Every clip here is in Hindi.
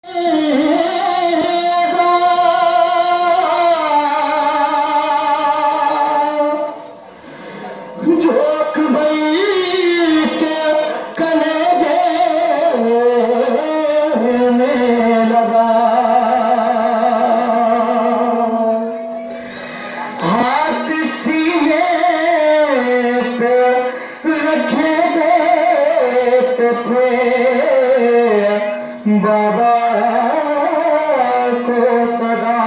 जोक भाई के कलेजे में लगा, हाथ सीने पे रखे देते थे बाबा को सदा।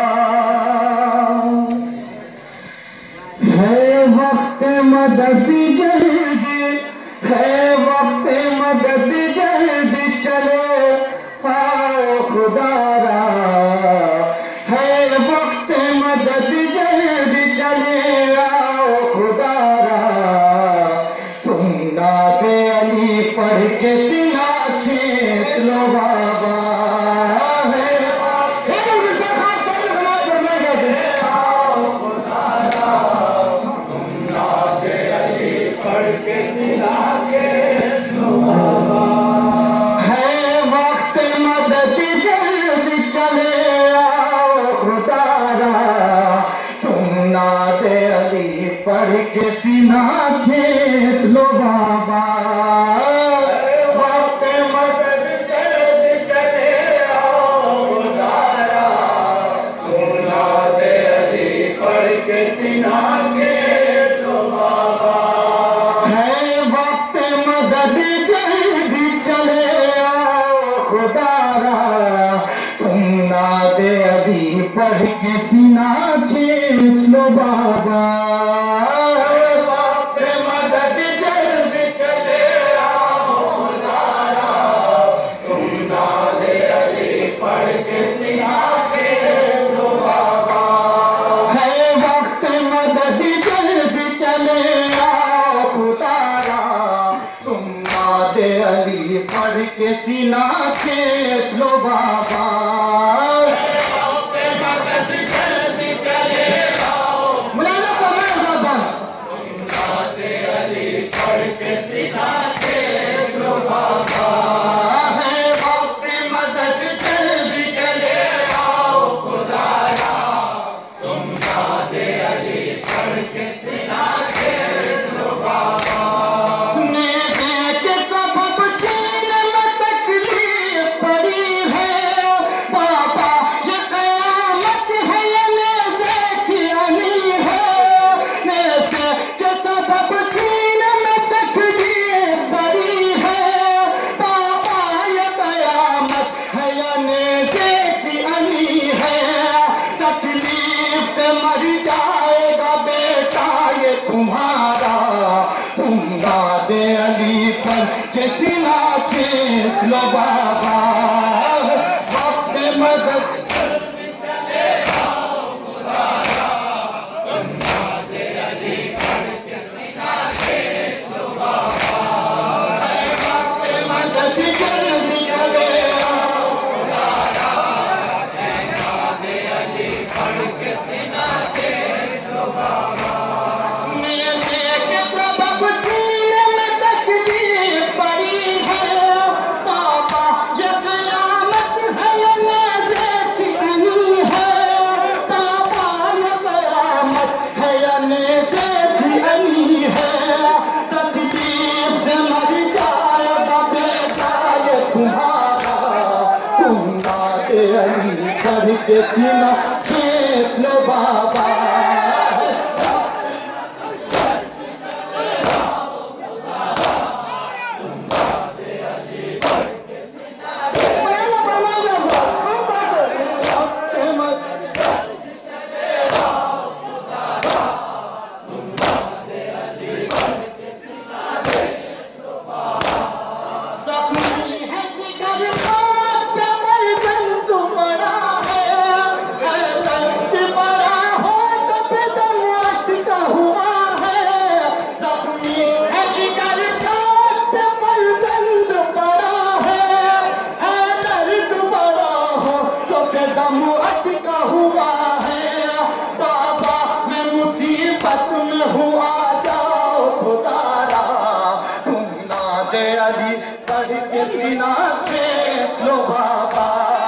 है वक्त मदद जल्दी, है वक्त मदद जल्दी चले आओ खुदारा, है वक्त मदद जल्दी चले आओ खुदारा। तुम नाते अली पढ़ के सीना खींच लो बाबा, पढ़ के सीना खींच लो बाबा। वक्त मदद जल्दी चले आओ खुदारा, तुम नाते अली पढ़ के सीना खींच लो बाबा। है वक्त मदद जल्दी चले आओ खुदारा, तुम नाते अली पढ़ के सीना खींच लो बाबा। पढ़ के सीना खींच लो बाबा, मदद जल्दी चले आओ बाबा। नाते अली पढ़ के सीना खींच लो बाबा, है वक्त मदद जल्दी चले आओ खुदारा, तुम नाते अली पढ़ के सीना खींच लो बाबा। अली पर के सीना खींच लो बाबा, वक्त मदद जल्दी चले आओ खुदारा, तुम नाते अली पर के सीना खींच लो बाबा। वक्त मदद जल्दी चले आओ खुदारा, नाते अली पर के सीना खींच लो बाबा। पढ़ के सीना खींच लो बाबा, पढ़ के सीना खींच लो बाबा।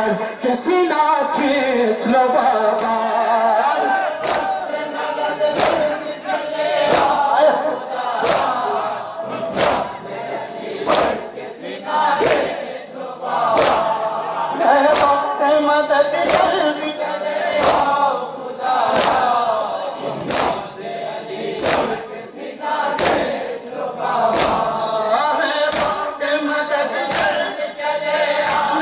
करके सीना खींच लो बाबा। मदद जल्दी चले आओ खुदा, सीना खींच लो बाबा। मदद जल्दी चले आओ,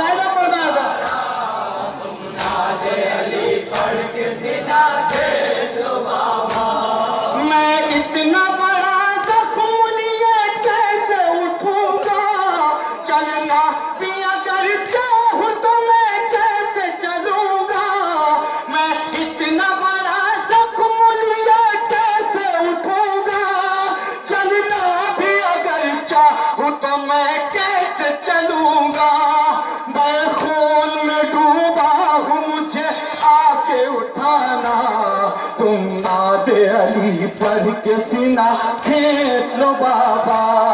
तुम नादे अली पढ़ के सीना खींच लो बाबा। मैं इतना बड़ा जख्म लिए कैसे उठूंगा, चलना भी अगर चाहूं तो मैं कैसे चलूंगा। मैं इतना बड़ा जख्म लिए कैसे उठूंगा, चलना भी अगर चाहूं तो मैं कैसे चलूंगा। मैं खून में डूबा हूँ, मुझे आके उठाना, तुम नादे अली पढ़ के सीना खींच लो बाबा।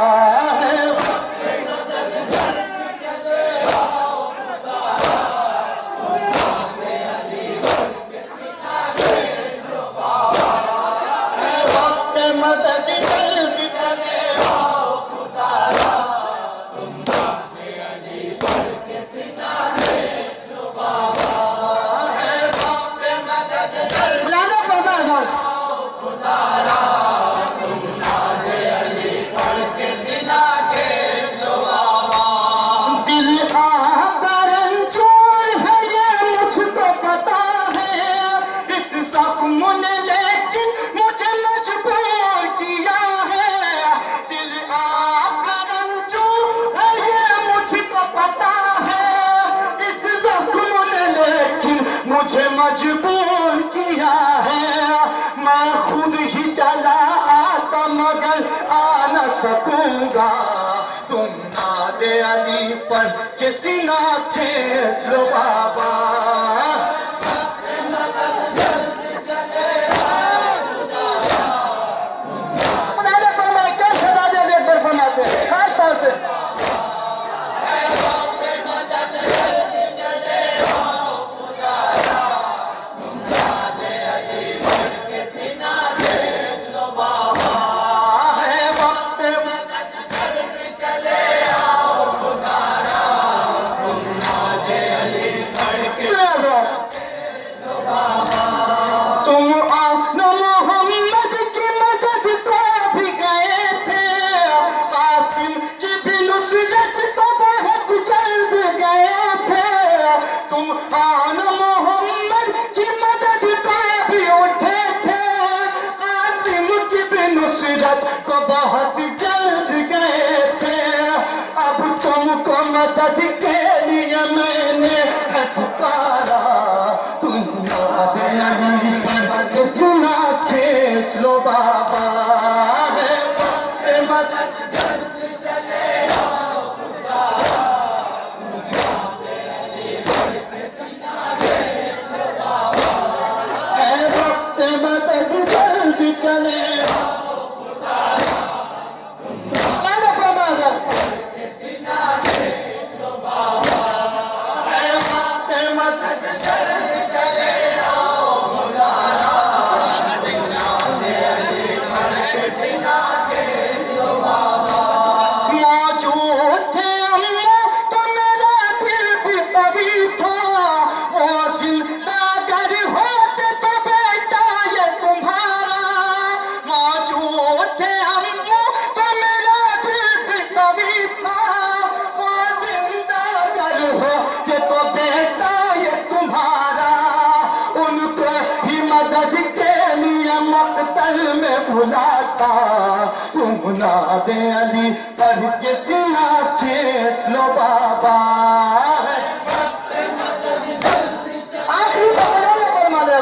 मदद जल्दी चले आओ खुदा, तुम नादे अली पढ़ के सीना खींच लो बाबा। मदद जल्दी आओ खुदा, तुम नादे अली पढ़ के सीना खींच लो बाबा। दिल का रंजूर है ये मुझको पता है, इस जख्म ने लेकिन मुझे मजबूर किया है। दिल का रंजूर है ये मुझको पता है, इस जख्म ने लेकिन मुझे मजबूर किया है। मैं खुद ही चला आता मगर आ न सकूंगा, तुम नादे अली पढ़ के सीना खींच लो बाबा। कैसे राजा लेकर बनाते हैं, खास तौर से को बहुत जल्द गए थे। अब तुमको मदद के लिए मैंने पुकारा, तुम नादे अली पढ़ के सीना खींच लो बाबा। मदद जल्दी चले आओ खुदा, तुम नादे अली पढ़ के सीना खींच लो बाबा। मदद जल्दी चले बुलाता, तुम नादे अली पढ़ के सीना खींच लो बाबा। आखिरी फरमा दे,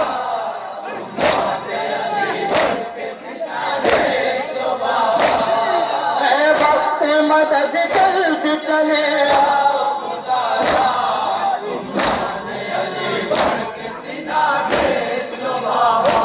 वक्त मदद जल्दी चले आओ खुदा, तुम नादे अली पढ़ के सीना खींच लो बाबा।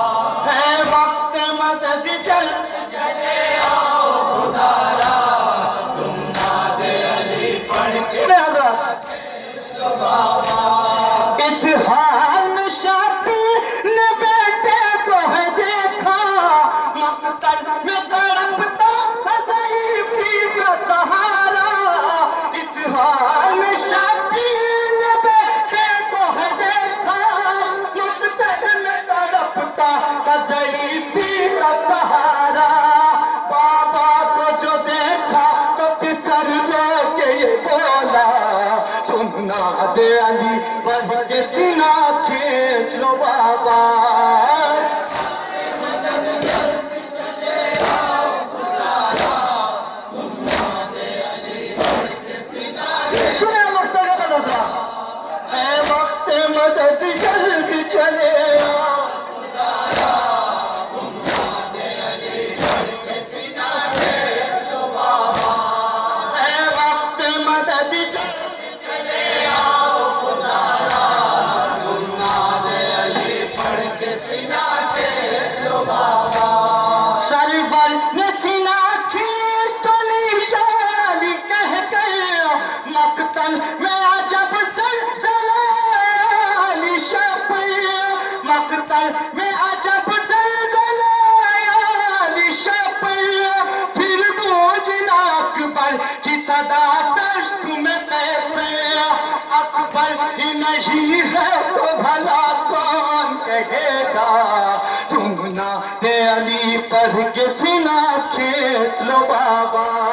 मदद जल्दी चले आओ खुदा, तुम नादे अली पढ़ के इस हाल में शाफी ने बेटे को है देखा, मकतल में तड़पता था ज़ईफ़ी का सहारा। इस हाल में शाफी ने बेटे को है देखा, मकतल में तड़पता था ज़ईफ़ी का सहारा। बाबा को जो देखा तो पिसर रो के ये बोला, तुम नादे अली बढ़ के सीना खींच लो बाबा। सुने वक्त मदद, ऐ वक्त मदद जल्दी चले आओ। ऐ वक्त मदद जल्दी चले आओ खुदारा, तुम नादे अली पढ़ के सीना खींच लो बाबा। सरवर ने सीना खींच तो लिया अली कह गए, मकतल में अजब ज़लज़ला अली शफ़ी, मकतल में अजब ज़लज़ला अली शफ़ी। फिर गूंजना अकबर की सदा दश्त में कैसे, अकबर ही नहीं है तो भला कौन कहेगा, तुम नादे अली पढ़ के सीना खींच लो बाबा।